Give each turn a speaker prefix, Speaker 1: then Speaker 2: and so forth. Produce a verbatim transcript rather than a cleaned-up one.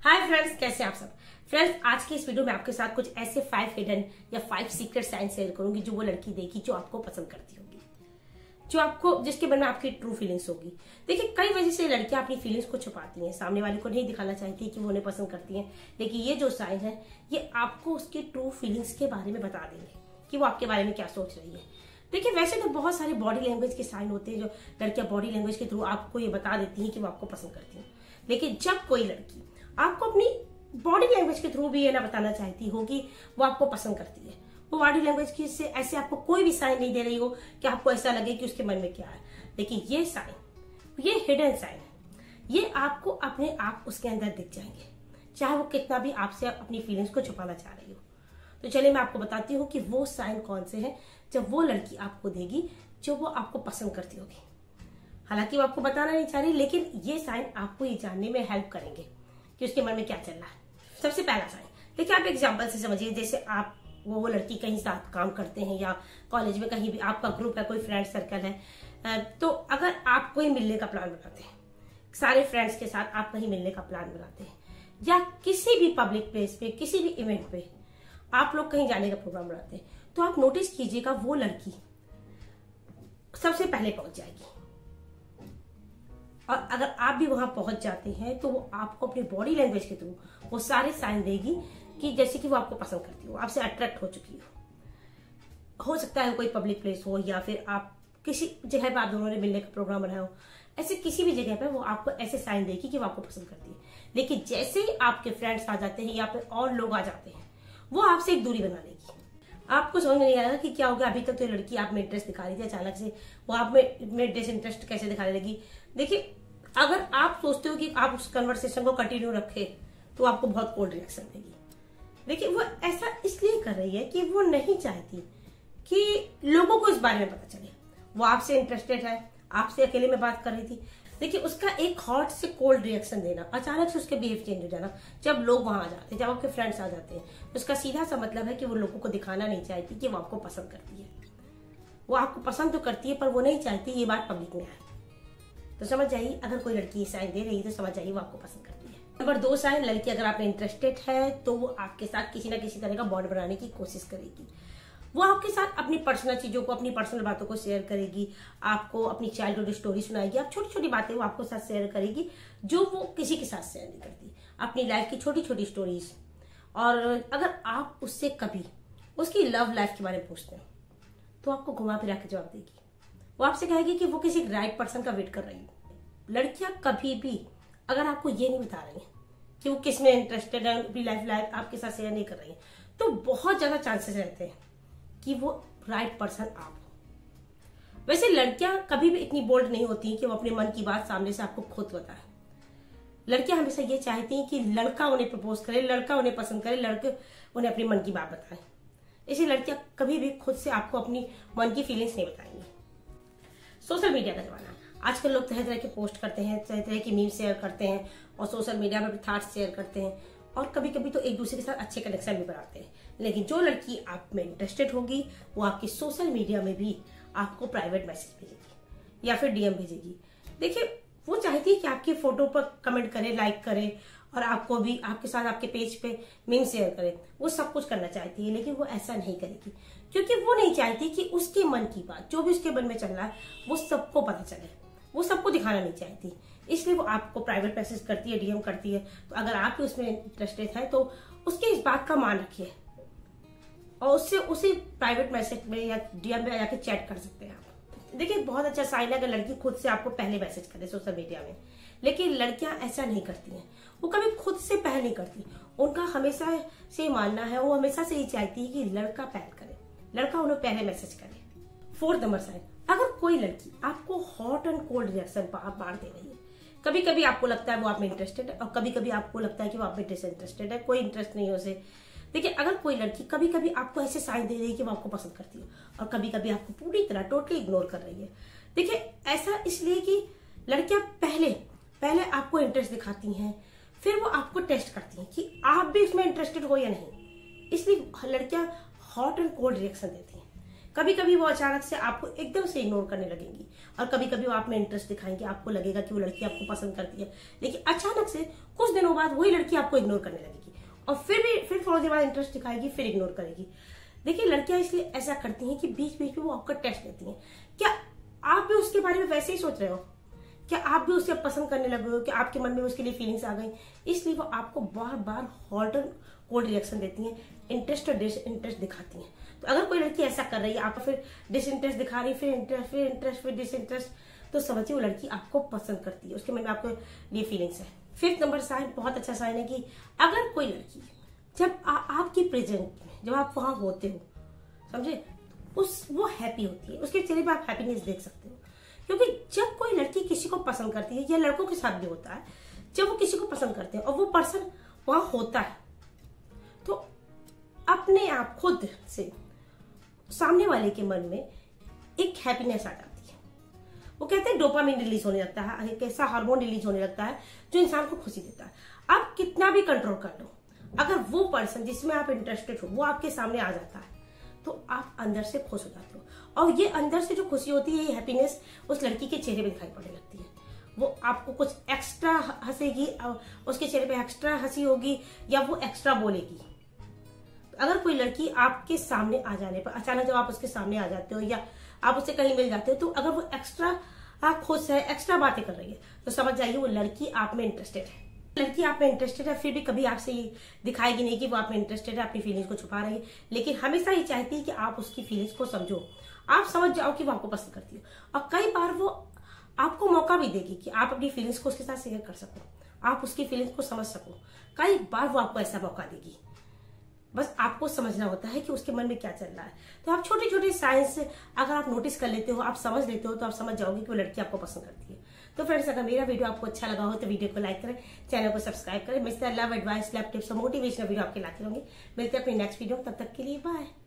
Speaker 1: Hi friends, कैसे आप सब। फ्रेंड्स, आज की इस वीडियो में आपके साथ कुछ ऐसे फाइव हिडन या फाइव सीक्रेट साइन शेयर करूंगी जो वो लड़की देगी जो आपको पसंद करती होगी, जो आपको जिसके बारे में आपकी ट्रू फीलिंग्स होगी। देखिए, कई वजह से लड़कियां अपनी फीलिंग्स को छुपाती हैं, सामने वाले को नहीं दिखाना चाहती कि वो उन्हें पसंद करती हैं, लेकिन ये जो साइन है ये आपको उसकी ट्रू फीलिंग्स के बारे में बता देंगे कि वो आपके बारे में क्या सोच रही है। देखिए, वैसे तो बहुत सारे बॉडी लैंग्वेज के साइन होते हैं जो लड़कियां बॉडी लैंग्वेज के थ्रू आपको ये बता देती हैं कि वो आपको पसंद करती हैं, लेकिन जब कोई लड़की आपको अपनी बॉडी लैंग्वेज के थ्रू भी ये ना बताना चाहती हो कि वो आपको पसंद करती है, वो बॉडी लैंग्वेज की से ऐसे आपको कोई भी साइन नहीं दे रही हो कि आपको ऐसा लगे कि उसके मन में क्या है, लेकिन ये साइन, ये हिडन साइन है, ये आपको अपने आप उसके अंदर दिख जाएंगे, चाहे वो कितना भी आपसे अपनी फीलिंग्स को छुपाना चाह रही हो। तो चलिए मैं आपको बताती हूँ कि वो साइन कौन से हैं जब वो लड़की आपको देगी जो वो आपको पसंद करती होगी। हालांकि वो आपको बताना नहीं चाह रही, लेकिन ये साइन आपको ये जानने में हेल्प करेंगे कि उसके मन में क्या चल रहा है। सबसे पहला साइन देखिए, आप एग्जांपल से समझिए। जैसे आप वो, वो लड़की कहीं साथ काम करते हैं या कॉलेज में कहीं भी आपका ग्रुप है, कोई फ्रेंड सर्कल है, तो अगर आप कोई मिलने का प्लान बनाते हैं, सारे फ्रेंड्स के साथ आप कहीं मिलने का प्लान बनाते हैं, या किसी भी पब्लिक प्लेस पे, किसी भी इवेंट पे आप लोग कहीं जाने का प्रोग्राम बनाते हैं, तो आप नोटिस कीजिएगा वो लड़की सबसे पहले पहुंच जाएगी। और अगर आप भी वहां पहुंच जाते हैं तो वो आपको अपनी बॉडी लैंग्वेज के थ्रू वो सारे साइन देगी कि जैसे कि वो आपको पसंद करती हो, आपसे अट्रैक्ट हो चुकी हो। हो सकता है कोई पब्लिक प्लेस हो या फिर आप किसी जगह पर आप दोनों ने मिलने का प्रोग्राम बनाया हो, ऐसे किसी भी जगह पर वो आपको ऐसे साइन देगी कि वो आपको पसंद करती है। लेकिन जैसे ही आपके फ्रेंड्स आ जाते हैं या फिर और लोग आ जाते हैं, वो आपसे एक दूरी बना लेगी। आपको समझ में नहीं आएगा कि क्या होगा। अभी तक तो लड़की आप में इंटरेस्ट दिखा रही थी, अचानक से वो आप में डिसइंटरेस्ट कैसे दिखाने लगी। देखिए, अगर आप सोचते हो कि आप उस कन्वर्सेशन को कंटिन्यू रखे तो आपको बहुत कोल्ड रिएक्शन देगी। देखिए, वो ऐसा इसलिए कर रही है कि वो नहीं चाहती कि लोगों को इस बारे में पता चले वो आपसे इंटरेस्टेड है, आपसे अकेले में बात कर रही थी। देखिए, उसका एक हॉट से कोल्ड रिएक्शन देना, अचानक से उसके बिहेव चेंज हो जाना जब लोग वहां आ जाते हैं, जब आपके फ्रेंड्स आ जाते हैं, तो उसका सीधा सा मतलब है कि वो लोगों को दिखाना नहीं चाहती कि वो आपको पसंद करती है। वो आपको पसंद तो करती है पर वो नहीं चाहती ये बात पब्लिक में आए। तो समझ जाइए, अगर कोई लड़की साइन दे रही है तो समझ जाइए वो आपको पसंद करती है। नंबर दो साइन, लड़की अगर आप इंटरेस्टेड है तो वो आपके साथ किसी ना किसी तरह का बॉन्ड बनाने की कोशिश करेगी। वो आपके साथ अपनी पर्सनल चीजों को, अपनी पर्सनल बातों को शेयर करेगी, आपको अपनी चाइल्डहुड स्टोरी सुनाएगी, आप छोटी छोटी बातें वो आपको साथ शेयर करेगी जो वो किसी के साथ शेयर नहीं करती, अपनी लाइफ की छोटी छोटी स्टोरीज। और अगर आप उससे कभी उसकी लव लाइफ के बारे में पूछते हैं तो आपको घुमा फिरा के जवाब देगी। वो आपसे कहेगी कि वो किसी राइट पर्सन का वेट कर रही है। लड़कियां कभी भी अगर आपको ये नहीं बता रही है कि वो किस में इंटरेस्टेड है, अपनी लाइफ लाइफ आपके साथ शेयर नहीं कर रही है, तो बहुत ज्यादा चांसेस रहते हैं कि वो राइट पर्सन आप हो। वैसे लड़कियां कभी भी इतनी बोल्ड नहीं होती कि वो अपने मन की बात सामने से आपको खुद बताए। लड़कियां हमेशा ये चाहती हैं कि लड़का उन्हें प्रपोज करे, लड़का उन्हें पसंद करे, लड़के उन्हें अपनी मन की बात बताए। इसलिए लड़कियां कभी भी खुद से आपको अपनी मन की फीलिंग्स नहीं बताएंगी। सोशल मीडिया का जमाना है, आजकल लोग तरह तरह के पोस्ट करते हैं, तरह तरह की मीम शेयर करते हैं और सोशल मीडिया पर थॉट्स शेयर करते हैं, और कभी कभी तो एक दूसरे के साथ अच्छे कनेक्शन भी बनाते हैं। लेकिन जो लड़की आप में इंटरेस्टेड होगी वो आपकी सोशल मीडिया में भी आपको प्राइवेट मैसेज भेजेगी या फिर डीएम भेजेगी। देखिए, वो चाहती है कि आपकी फोटो पर कमेंट करे, लाइक करे, और आपको भी आपके साथ आपके पेज पे मीम शेयर करे। वो सब कुछ करना चाहती है, लेकिन वो ऐसा नहीं करेगी क्योंकि वो नहीं चाहती कि उसके मन की बात, जो भी उसके मन में चल रहा है, वो सबको पता चले, वो सबको दिखाना नहीं चाहती। इसलिए वो आपको प्राइवेट मैसेज करती है, डीएम करती है। तो अगर आप भी उसमें इंटरेस्टेड है तो उसके इस बात का मान रखिए और उससे उसी प्राइवेट मैसेज में या डीएम में जाके चैट कर सकते हैं आप। देखिए, बहुत अच्छा साइन है अगर लड़की खुद से आपको पहले मैसेज करे सोशल मीडिया में, लेकिन लड़कियां ऐसा नहीं करती हैं। वो कभी खुद से पहल नहीं करती। उनका हमेशा से मानना है, वो हमेशा से ही चाहती है कि लड़का पहल करे, लड़का उन्हें पहले मैसेज करे। फोर्थ नंबर साइन, अगर कोई लड़की आपको हॉट एंड कोल्ड रिएक्शन बार दे रही है, कभी कभी आपको लगता है वो आप में इंटरेस्टेड है और कभी कभी आपको लगता है कि वो आप में डिसइंटरेस्टेड है, कोई इंटरेस्ट नहीं है उसे। देखिए, अगर कोई लड़की कभी कभी आपको ऐसे साइन दे रही है कि वो आपको पसंद करती है और कभी कभी आपको पूरी तरह टोटली इग्नोर कर रही है, देखिए ऐसा इसलिए कि लड़कियां पहले पहले आपको इंटरेस्ट दिखाती हैं, फिर वो आपको टेस्ट करती हैं कि आप भी इसमें इंटरेस्टेड हो या नहीं। इसलिए लड़कियां हॉट एंड कोल्ड रिएक्शन देती हैं। कभी कभी वो अचानक से आपको एकदम से इग्नोर करने लगेंगी और कभी कभी वो आप में इंटरेस्ट दिखाएंगे, आपको लगेगा कि वो लड़की आपको पसंद करती है, लेकिन अचानक से कुछ दिनों बाद वही लड़की आपको इग्नोर करने लगेगी और फिर भी फिर थोड़ी देर बाद इंटरेस्ट दिखाएगी, फिर इग्नोर करेगी। देखिए लड़कियां इसलिए ऐसा करती हैं कि बीच बीच में वो आपका टेस्ट लेती हैं। क्या आप भी उसके बारे में वैसे ही सोच रहे हो? क्या आप भी उसे पसंद करने लगे हो? कि आपके मन में उसके लिए फीलिंग्स आ गई, इसलिए वो आपको बार बार हॉट एंड कोल्ड रिएक्शन देती हैं, इंटरेस्ट और डिस इंटरेस्ट दिखाती हैं। तो अगर कोई लड़की ऐसा कर रही है, आप फिर डिस इंटरेस्ट दिखा रही, फिर इंटरेस्ट, फिर इंटरेस्ट, फिर डिस इंटरेस्ट, तो समझिए वो लड़की आपको पसंद करती है, उसके मन में आपको लिए फीलिंग्स है। फिफ्थ नंबर साइन बहुत अच्छा साइन है कि अगर कोई लड़की जब आ, आपकी प्रेजेंट में, जब आप वहां होते हो, समझे, उस वो हैप्पी होती है, उसके चेहरे पे आप हैप्पीनेस देख सकते हो। क्योंकि जब कोई लड़की किसी को पसंद करती है, या लड़कों के साथ भी होता है, जब वो किसी को पसंद करते हैं और वो पर्सन वहां होता है, तो अपने आप खुद से सामने वाले के मन में एक हैप्पीनेस आ जाती है। वो कहते हैं डोपामिन रिलीज होने लगता है, एक ऐसा हार्मोन रिलीज होने लगता है जो इंसान को खुशी देता है। आप कितना भी कंट्रोल कर लो, अगर वो पर्सन जिसमें आप इंटरेस्टेड हो वो आपके सामने आ जाता है, तो आप अंदर से खुश हो जाते हो। और ये अंदर से जो खुशी होती है, ये हैप्पीनेस उस लड़की के चेहरे पे दिखाई पड़ने लगती है। वो आपको कुछ एक्स्ट्रा हंसेगी, उसके चेहरे पे एक्स्ट्रा हंसी होगी, या वो एक्स्ट्रा बोलेगी। अगर कोई लड़की आपके सामने आ जाने पर, अचानक जब आप उसके सामने आ जाते हो या आप उससे कहीं मिल जाते हो, तो अगर वो एक्स्ट्रा खुश है, एक्स्ट्रा बातें कर रही है, तो समझ जाइए वो लड़की आप में इंटरेस्टेड है। लड़की आप में इंटरेस्टेड है, फिर भी कभी आपसे ये दिखाएगी नहीं कि वो आप में इंटरेस्टेड है, अपनी फीलिंग्स को छुपा रही है, लेकिन हमेशा ये चाहती है कि आप उसकी फीलिंग्स को समझो, आप समझ जाओ कि वो आपको पसंद करती है। और कई बार वो आपको मौका भी देगी कि आप अपनी फीलिंग्स को उसके साथ शेयर कर सको, आप उसकी फीलिंग्स को समझ सको। कई बार वो आपको ऐसा मौका देगी, बस आपको समझना होता है कि उसके मन में क्या चल रहा है। तो आप छोटे छोटे साइंस अगर आप नोटिस कर लेते हो, आप समझ लेते हो, तो आप समझ जाओगे कि वो लड़की आपको पसंद करती है। तो फ्रेंड्स, अगर मेरा वीडियो आपको अच्छा लगा हो तो वीडियो को लाइक करें, चैनल को सब्सक्राइब करें। मैं इस तरह लव एडवाइस, लव टिप्स और मोटिवेशनल वीडियो आपके लाती रहूंगी। मिलते हैं अपनी नेक्स्ट वीडियो, तब तक के लिए बाय।